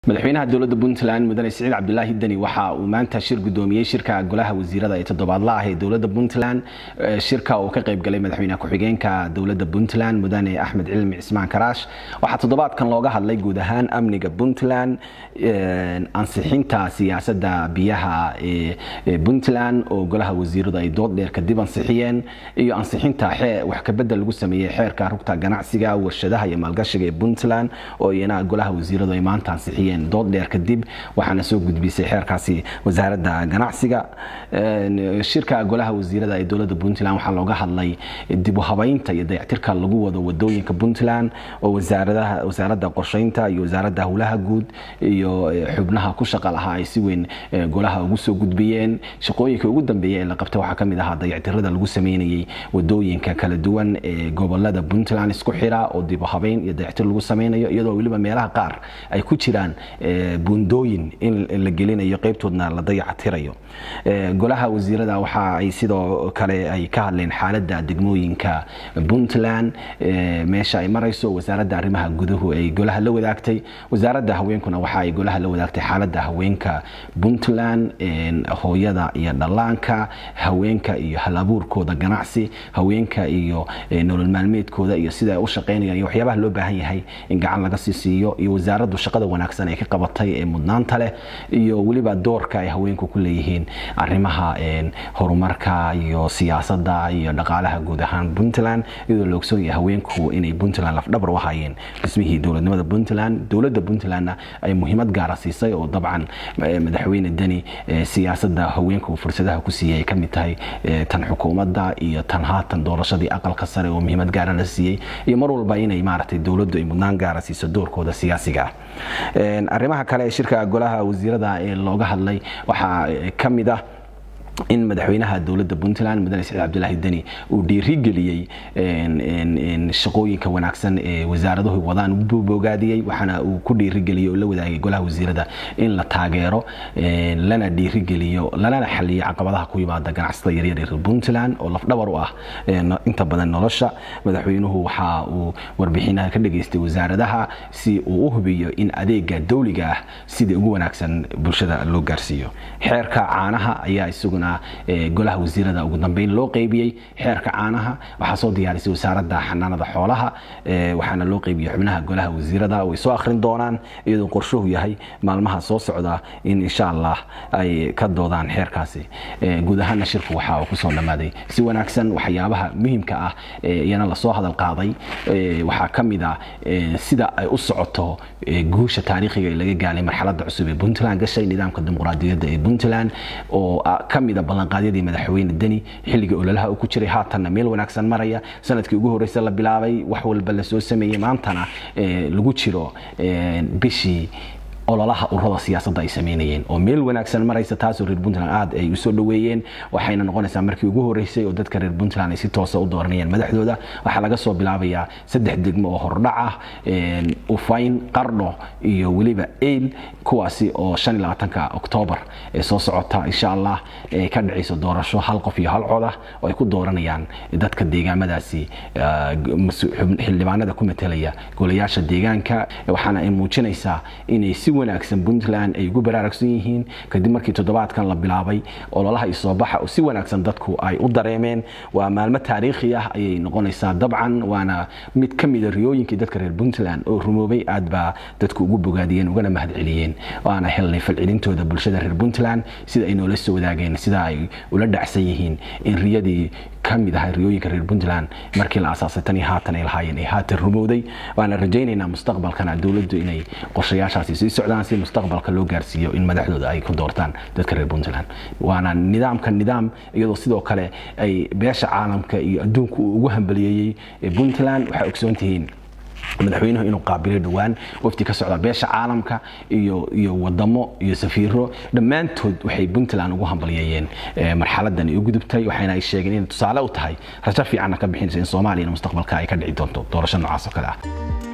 madaxweynaha dawladda Puntland mudane Siciid Cabdullaahi Dani waxa uu maanta shir gudoomiyay shirka golaha wasiirada ee toddobaadlaha ah ee dawladda Puntland shirka oo ka qayb galay madaxweynaha ku-xigeenka dawladda Puntland mudane Axmed Cilmi Cismaan Karaash waxa toddobaadkan looga hadlay guud ahaan amniga Puntland ansixinta siyaasadda biyaha ee Puntland oo golaha wasiirada ay dood dheer kadib ansixiyeen iyo ansixinta wax ka bedel lagu sameeyay xeerka rugta ganacsiga warshadaha iyo maalgashiga ee Puntland oo iyana golaha wasiirada ay maanta ansixiyeen dood dheer kadib waxaana soo gudbisay xeerkaasi wasaaradda ganacsiga shirka golaha wasiirada ee dawladda Puntland waxa looga hadlay dib u habaynta iyo dayactirka lagu wado wadooyinka Puntland oo wasaaradda qorsheynta iyo wasaaradda hawlaha guud iyo xubnaha ku shaqo lahaa ay si weyn golaha ugu soo gudbiyeen shaqooyinka ugu dambeeyay ee la qabtay waxa kamid ah dayactirada lagu sameeyay wadooyinka kala duwan ee gobolada Puntland isku xira oo dib u habayn iyo dayactir lagu sameeyo iyadoo waliba meelaha qaar ay ku jiraan bundooyin in la gelinayo qaybtoodna la dayactirayo golaha wasiirada waxa ay sidoo kale ay ka hadleen xaaladda degmooyinka Puntland meesha ay marayso wasaaradda arrimaha gudaha ay golaha la wadaagtay wasaaradda haweenkuna waxa ay golaha la wadaagtay xaaladda haweenka Puntland hooyada iyo dhalaanka haweenka iyo hal-abuurkooda ganacsi haweenka iyo nolol maalmeedkooda iyo sida ay u shaqeynayaan iyo waxyaabaha loo baahan yahay in gacan laga siiyo iyo wasaaraddu shaqada wanaagsan ay ka qabatay ee mudnaanta leh iyo waliba doorka ay haweenku ku leeyihiin arrimaha horumarka iyo siyaasadda iyo dhaqaalaha guud ahaan Puntland iyadoo loo ogsoon yahay haweenku inay Puntland laf dhabar u hayeen dhismihii dawladnimada Puntland dawladda Puntland ay muhiimad gaar ah siisay oo dabcan madaxweyne Dani siyaasadda haweenku fursadaha ku siiyay ka mid tahay tan xukuumadda iyo tan haatan doorashadii aqalka sare oo muhiimad gaar ah la siiyay iyo mar walba inay maartay dawladdu ay mudnaan gaar ah siiso doorkooda siyaasiga arrimaha kale shirka golaha wasiirada ee looga hadlay waxa kamid ah in madaxweynaha dawladda Puntland mudane Siciid Cabdullaahi Dani uu dhiirigeliyay shaqooyinka wanaagsan ee wasaaraduhu wadaan u bogaadiyay waxana uu ku dhiirigeliyay oo la wadaagay golaha wasiirada in la taageero lana dhiirigeliyo lana xalliyo caqabadaha ku yimaada ganacsatada yaryar ee Puntland oo laf dhabar u ah inta badan nolosha madaxweynuhu waxa uu warbixinaha ka dhageystay wasaaradaha si uu u hubiyo in adeega dawliga ah sida ugu wanaagsan bulshada loo gaarsiiyo xeerka caanaha ayaa isaguna golaha wasiirada ugu dambeyn loo qaybiyay xeerka caanaha waxa soo diyaarisay wasaaradda xanaanada xoolaha waxaana loo qaybiyay xubnaha golaha wasiirada oo soo akhrin doonaan iyadoo qorshuhu yahay maalmaha soo socda in insha Allah ay ka doodaan xeerkaasi guud ahaan shirku waxa uu ku soo dhamaaday si wanaagsan waxyaabaha muhiimka ah iyana la soo hadal qaaday waxa kamid ah sida ay u socoto guusha taariikhiga ee laga gaalay marxaladda cusub ee Puntland gashay nidaamka dimuqraadiyadda ee Puntland oo kamid ballanqaadyadii madaxweyne Dani xilliga ololaha uu ku jiray haatanna meel wanaagsan maraya sanadkii ugu horeysay la bilaabay wax walba la soo sameeyay maantana lagu jiro bishii ololaha ururada siyaasadda ay sameeyeen oo meel wanaagsan maraysa taas oo reer Puntland aad ay u soo dhaweeyeen waxayna noqonaysaa markii ugu horeysay oo dadka reer Puntland ay si toos ah u dooranayeen madaxdooda waxa laga soo bilaabayaa 3 degmo oo hordhac ah Ufayn Qardho iyo waliba Eel kuwaasi oo 25 Oktoobar ee soo socota insha Allah ka dhacayso doorasho hal qof iyo hal cod ah oo ay ku dooranayaan dadka deegaamadaasi xildhibaanada ku metelaya golayaasha deegaanka waxaana ay muujinaysaa inay si wanaagsan Puntland ay ugu baraarugsan yihiin kadib markii toddobaadkan la bilaabay ololaha soo baxa oo si wanaagsan dadku ay u dareemeen waa maalmo taariikhi ah ay noqonaysaa dabcan waana mid kamid ah riyooyinkii dadka reer Puntland oo rumoobay aad ba dadku ugu bogaadiyeen ugana mahadceliyeen waana helnay falcelintooda bulshada reer Puntland sida ay noola soo wadaageen sida ay ula dhacsan yihiin in riyadii kamid ah riyooyinka reer Puntland markii la asaasay tan haatan ay lahaayeen ay haatan rumowday waana rajaynaynaa mustaqbalkana dawladdu inay qorshayaashaasi sii socdaan si mustaqbalka loo gaarsiiyo in madaxdooda ay ku doortaan dadka reer Puntland waana nidaam iyadoo sidoo kale ay beesha caalamka iyo adduunku ugu hambaliyay Puntland waxa ogsoontihiin madaxweynuhu inuu qaabilay dhawaan wafti ka socda beesha caalamka iyo wadamo iyo safiiro dhamaantood waxay Puntland ugu hambaliyeen marxaladan ay u gudubtay waxayna ay sheegeen in tusaale u tahay rajo fiican ka bixinaysa in Soomaaliya mustaqbalka ay ka dhici doonto doorasho noocaas oo kale ah